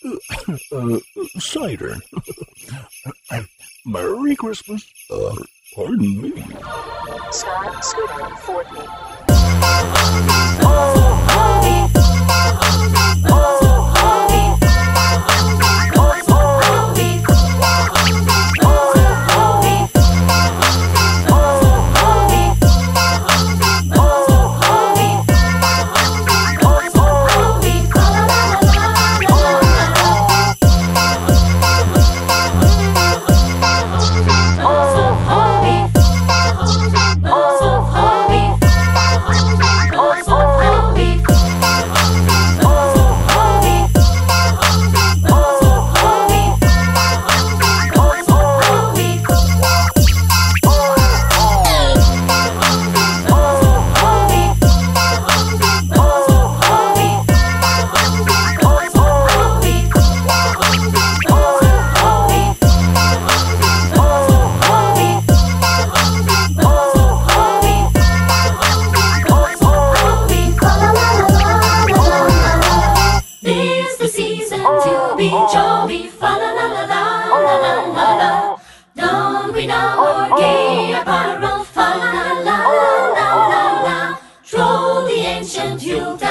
Cider. Merry Christmas. Pardon me. Star Scooter Ford Me. To be jolly, fa la la la la la la la la. Don we now our gay apparel, fa la la la la la la. Troll the ancient Yuletide.